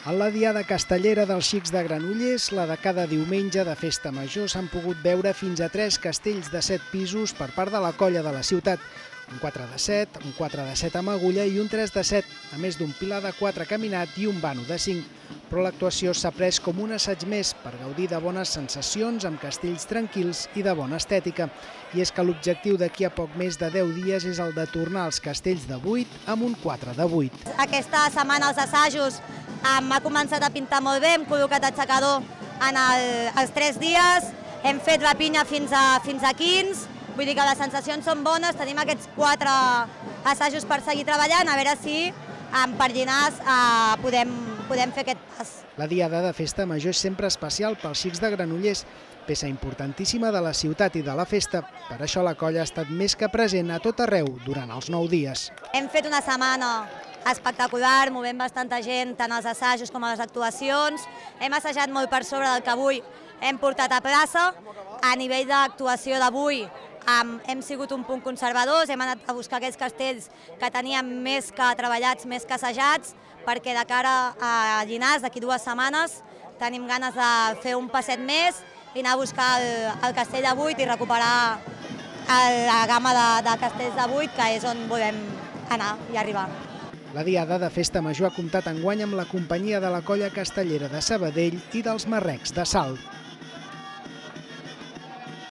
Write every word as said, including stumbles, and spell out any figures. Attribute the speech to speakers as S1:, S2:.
S1: A la Diada Castellera dels Xics de Granollers, la de cada diumenge de Festa Major, s'han pogut veure fins a tres castells de set pisos per part de la colla de la ciutat. Un quatre de set, un quatre de set amb agulla i un tres de set, a més d'un pilar de quatre caminat i un vano de cinc. Però l'actuació s'ha pres com un assaig més per gaudir de bones sensacions amb castells tranquils i de bona estètica. I és que l'objectiu d'aquí a poc més de deu dies és el de tornar als castells de vuit amb un quatre de vuit.
S2: Aquesta setmana els assajos m'ha començat a pintar molt bé, hem col·locat aixecador en el, els tres dies, hem fet la pinya fins a, fins a quinze, vull dir que les sensacions són bones, tenim aquests quatre assajos per seguir treballant, a veure si amb Perllinars eh, podem, podem fer aquest pas.
S1: La Diada de Festa Major és sempre especial pels Xics de Granollers, peça importantíssima de la ciutat i de la festa. Per això la colla ha estat més que present a tot arreu durant els nou dies.
S2: Hem fet una setmana espectacular, movent bastanta gent, tant als assajos com a les actuacions. Hem assajat molt per sobre del que avui hem portat a plaça. A nivell d'actuació d'avui hem sigut un punt conservadors, hem anat a buscar aquells castells que teníem més que treballats, més que assajats, perquè de cara a Llinars, d'aquí dues setmanes, tenim ganes de fer un passet més i anar a buscar el, el castell de vuit i recuperar el, la gamma de, de castells de vuit, que és on volem anar i arribar.
S1: La Diada de Festa Major ha comptat enguany amb la companyia de la colla castellera de Sabadell i dels Marrecs de Salt.